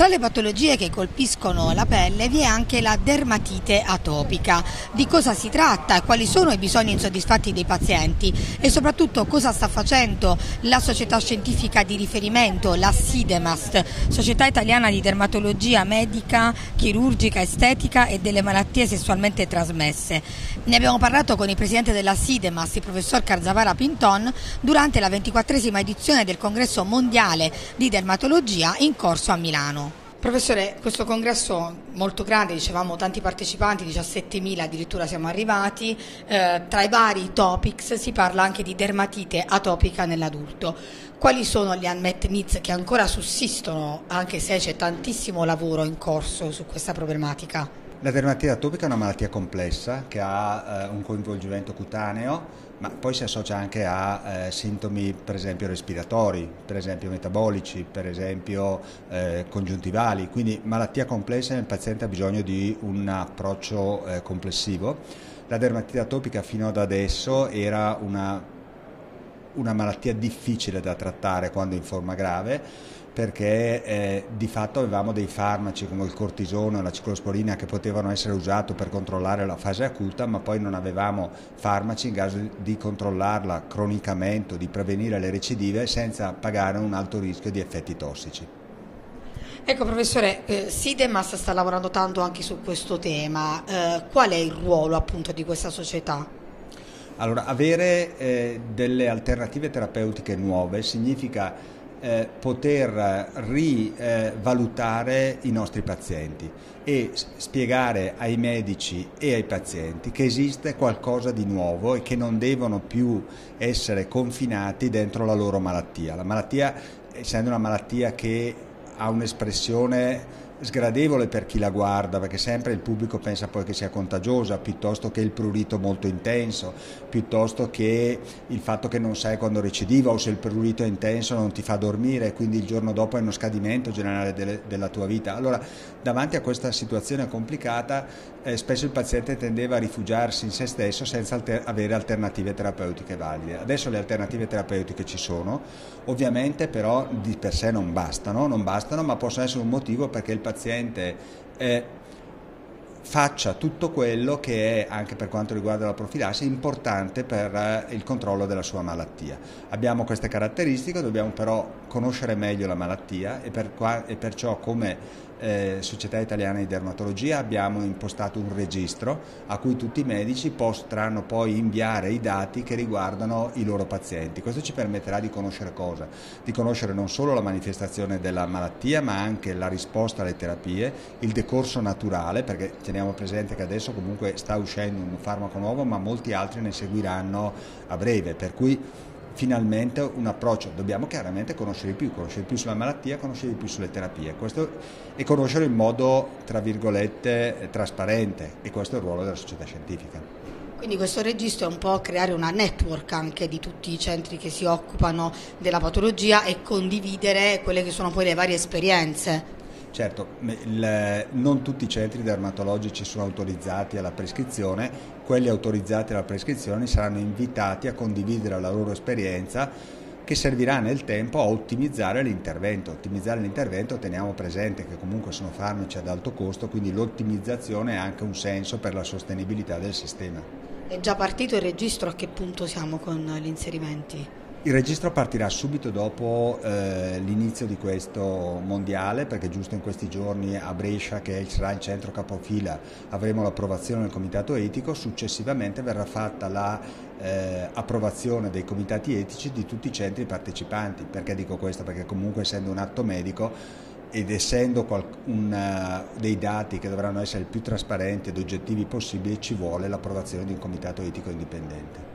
Tra le patologie che colpiscono la pelle vi è anche la dermatite atopica. Di cosa si tratta? Quali sono i bisogni insoddisfatti dei pazienti? E soprattutto cosa sta facendo la società scientifica di riferimento, la SIDEMAST, Società Italiana di Dermatologia Medica, Chirurgica, Estetica e delle Malattie Sessualmente Trasmesse. Ne abbiamo parlato con il presidente della SIDEMAST, il professor Carzavara Pinton, durante la 24esima edizione del Congresso Mondiale di Dermatologia in corso a Milano. Professore, questo congresso molto grande, dicevamo tanti partecipanti, 17.000 addirittura siamo arrivati, tra i vari topics si parla anche di dermatite atopica nell'adulto. Quali sono gli unmet needs che ancora sussistono, anche se c'è tantissimo lavoro in corso su questa problematica? La dermatite atopica è una malattia complessa che ha un coinvolgimento cutaneo, ma poi si associa anche a sintomi per esempio respiratori, per esempio metabolici, per esempio congiuntivali, quindi malattia complessa e il paziente ha bisogno di un approccio complessivo. La dermatite atopica fino ad adesso era una malattia difficile da trattare quando in forma grave, perché di fatto avevamo dei farmaci come il cortisone o la ciclosporina che potevano essere usati per controllare la fase acuta, ma poi non avevamo farmaci in caso di controllarla cronicamente o di prevenire le recidive senza pagare un alto rischio di effetti tossici. Ecco professore, SIDEMAST sta lavorando tanto anche su questo tema, qual è il ruolo appunto di questa società? Allora, avere delle alternative terapeutiche nuove significa poter rivalutare i nostri pazienti e spiegare ai medici e ai pazienti che esiste qualcosa di nuovo e che non devono più essere confinati dentro la loro malattia. La malattia, essendo una malattia che ha un'espressione sgradevole per chi la guarda, perché sempre il pubblico pensa poi che sia contagiosa, piuttosto che il prurito molto intenso, piuttosto che il fatto che non sai quando recidiva o se il prurito è intenso non ti fa dormire e quindi il giorno dopo è uno scadimento generale della tua vita. Allora, davanti a questa situazione complicata, spesso il paziente tendeva a rifugiarsi in se stesso senza avere alternative terapeutiche valide. Adesso le alternative terapeutiche ci sono, ovviamente però di per sé non bastano, ma possono essere un motivo perché il paziente faccia tutto quello che è, anche per quanto riguarda la profilassi, importante per il controllo della sua malattia. Abbiamo queste caratteristiche, dobbiamo però conoscere meglio la malattia e perciò come Società Italiana di Dermatologia abbiamo impostato un registro a cui tutti i medici potranno poi inviare i dati che riguardano i loro pazienti. Questo ci permetterà di conoscere cosa? Di conoscere non solo la manifestazione della malattia, ma anche la risposta alle terapie, il decorso naturale, perché teniamo presente che adesso comunque sta uscendo un farmaco nuovo, ma molti altri ne seguiranno a breve, per cui finalmente un approccio, dobbiamo chiaramente conoscere di più sulla malattia, conoscere di più sulle terapie, e conoscere in modo, tra virgolette, trasparente, e questo è il ruolo della società scientifica. Quindi questo registro è un po' creare una network anche di tutti i centri che si occupano della patologia e condividere quelle che sono poi le varie esperienze. Certo, non tutti i centri dermatologici sono autorizzati alla prescrizione, quelli autorizzati alla prescrizione saranno invitati a condividere la loro esperienza che servirà nel tempo a ottimizzare l'intervento. Ottimizzare l'intervento, teniamo presente che comunque sono farmaci ad alto costo, quindi l'ottimizzazione ha anche un senso per la sostenibilità del sistema. È già partito il registro, a che punto siamo con gli inserimenti? Il registro partirà subito dopo l'inizio di questo mondiale, perché giusto in questi giorni a Brescia, che sarà il centro capofila, avremo l'approvazione del comitato etico. Successivamente verrà fatta l'approvazione dei comitati etici di tutti i centri partecipanti. Perché dico questo? Perché comunque, essendo un atto medico ed essendo dei dati che dovranno essere il più trasparenti ed oggettivi possibili, ci vuole l'approvazione di un comitato etico indipendente.